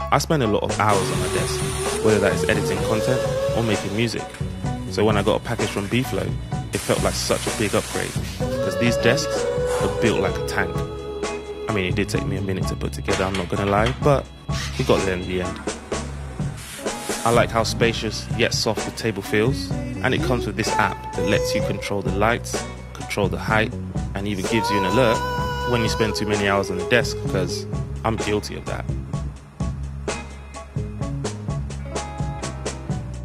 I spend a lot of hours on my desk, whether that is editing content or making music. So when I got a package from Beflo, it felt like such a big upgrade, because these desks are built like a tank. I mean, it did take me a minute to put together, I'm not gonna lie, but we got there in the end. I like how spacious yet soft the table feels, and it comes with this app that lets you control the lights, control the height, and even gives you an alert when you spend too many hours on the desk, because I'm guilty of that.